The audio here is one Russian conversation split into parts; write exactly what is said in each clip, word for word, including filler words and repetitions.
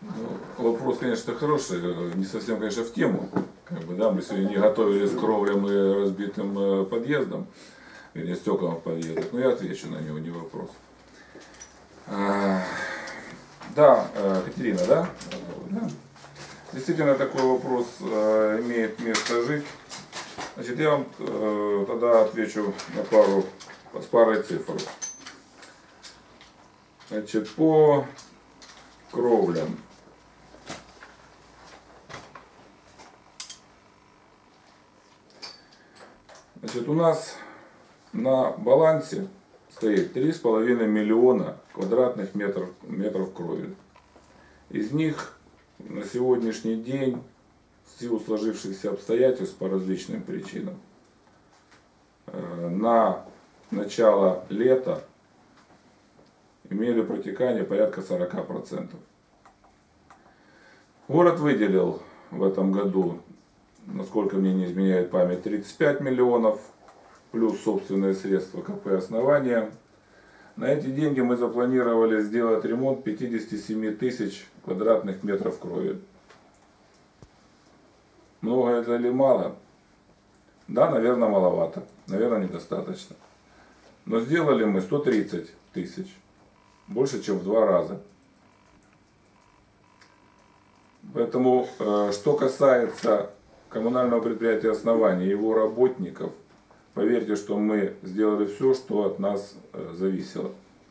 Ну, вопрос, конечно, хороший, не совсем, конечно, в тему. Как бы, да, мы сегодня не готовились к кровлям и разбитым подъездам, или стеклам в подъездах, но я отвечу на него, не вопрос. А, да, Катерина, да? да? Действительно, такой вопрос э, имеет место жить. Значит, я вам э, тогда отвечу на пару, с парой цифр. Значит, по кровлям. Значит, у нас на балансе стоит три с половиной миллиона квадратных метров, метров кровли. Из них на сегодняшний день, в силу сложившихся обстоятельств по различным причинам, на начало лета имели протекание порядка сорока процентов. Город выделил в этом году, насколько мне не изменяет память, тридцать пять миллионов, плюс собственные средства КП «Основания». На эти деньги мы запланировали сделать ремонт пятидесяти семи тысяч квадратных метров крови. Много это или мало? Да, наверное, маловато. Наверное, недостаточно. Но сделали мы сто тридцать тысяч. Больше, чем в два раза. Поэтому, что касается коммунального предприятия «Основания» и его работников, поверьте, что мы сделали все, что от нас зависело.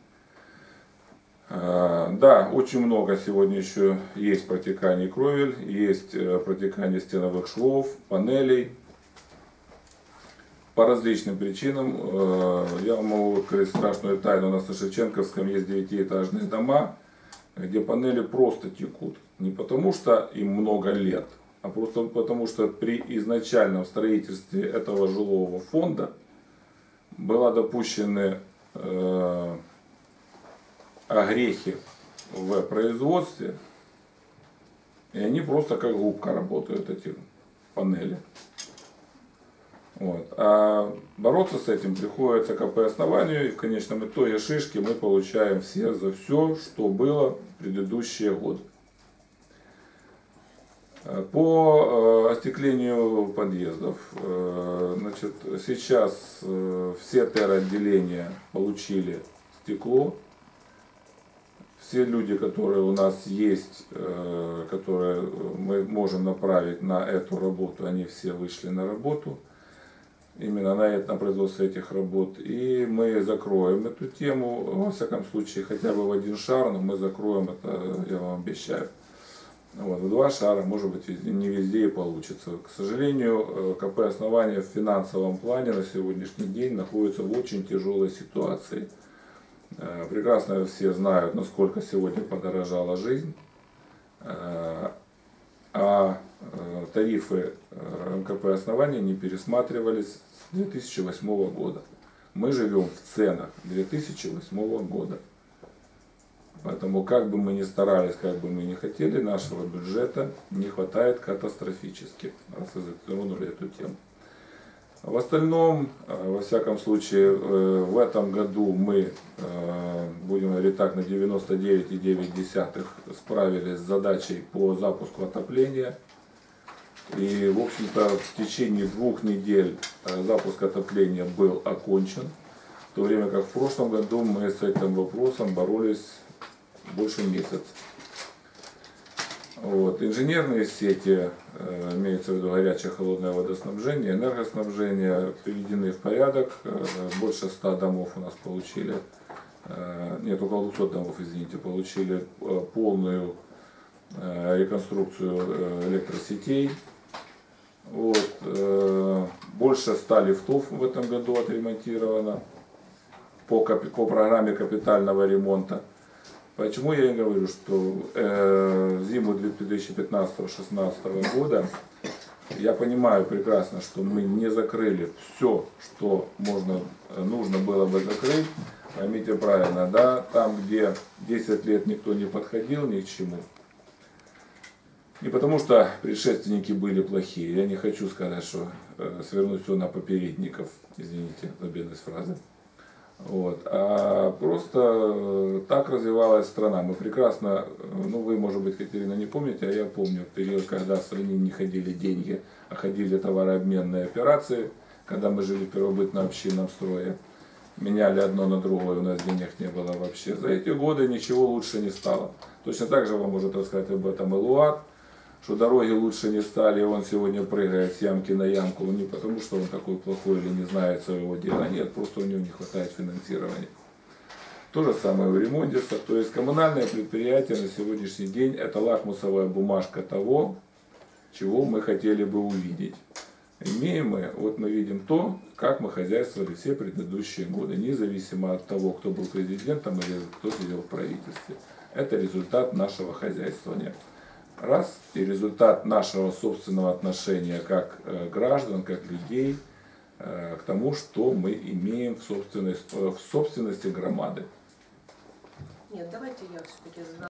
Да, очень много сегодня еще есть протеканий кровель, есть протекание стеновых швов, панелей. По различным причинам, я вам могу сказать страшную тайну, у нас на Шевченковском есть девятиэтажные дома, где панели просто текут. Не потому что им много лет, а просто потому что при изначальном строительстве этого жилого фонда была допущены э, огрехи в производстве, и они просто как губка работают, эти панели. Вот. А бороться с этим приходится КП «Основанию, и в конечном итоге шишки мы получаем все за все, что было в предыдущие годы. По остеклению подъездов, значит, сейчас все тер-отделения получили стекло. Все люди, которые у нас есть, которые мы можем направить на эту работу, они все вышли на работу. Именно на, это, на производство этих работ. И мы закроем эту тему, во всяком случае, хотя бы в один шар, но мы закроем это, я вам обещаю. Вот, в два шара, может быть, не везде и получится. К сожалению, КП «Основания» в финансовом плане на сегодняшний день находится в очень тяжелой ситуации. Прекрасно все знают, насколько сегодня подорожала жизнь. А тарифы КП «Основания» не пересматривались с две тысячи восьмого года. Мы живем в ценах две тысячи восьмого года. Поэтому, как бы мы ни старались, как бы мы ни хотели, нашего бюджета не хватает катастрофически, раз вы затронули эту тему. В остальном, во всяком случае, в этом году мы, будем говорить так, на девяносто девять и девять десятых справились с задачей по запуску отопления. И, в общем-то, в течение двух недель запуск отопления был окончен. В то время как в прошлом году мы с этим вопросом боролись больше месяца. Вот. Инженерные сети, имеется в виду горячее холодное водоснабжение, энергоснабжение, приведены в порядок. Больше ста домов у нас получили, нет, около двухсот домов, извините, получили полную реконструкцию электросетей. Вот. Больше ста лифтов в этом году отремонтировано по, по программе капитального ремонта. Почему я и говорю, что э, зиму две тысячи пятнадцатого — две тысячи шестнадцатого года я понимаю прекрасно, что мы не закрыли все, что можно, нужно было бы закрыть. Поймите правильно, да, там, где десять лет никто не подходил ни к чему. Не потому что предшественники были плохие, я не хочу сказать, что э, свернуть все на попередников, извините за бедность фразы. Вот. А просто так развивалась страна. Мы прекрасно, ну вы, может быть, Катерина, не помните, а я помню период, когда в стране не ходили деньги, а ходили товарообменные операции, когда мы жили в первобытно-общинном строе. Меняли одно на другое, у нас денег не было вообще. За эти годы ничего лучше не стало. Точно так же вам может рассказать об этом Элуат, что дороги лучше не стали, и он сегодня прыгает с ямки на ямку, не потому что он такой плохой или не знает своего дела, нет, просто у него не хватает финансирования. То же самое в ремонтисах, то есть коммунальное предприятие на сегодняшний день это лакмусовая бумажка того, чего мы хотели бы увидеть. Имеем мы, вот мы видим то, как мы хозяйствовали все предыдущие годы, независимо от того, кто был президентом или кто сидел в правительстве. Это результат нашего хозяйствования. Раз, и результат нашего собственного отношения как э, граждан, как людей э, к тому, что мы имеем в собственности, в собственности громады. Нет, давайте я все-таки задам.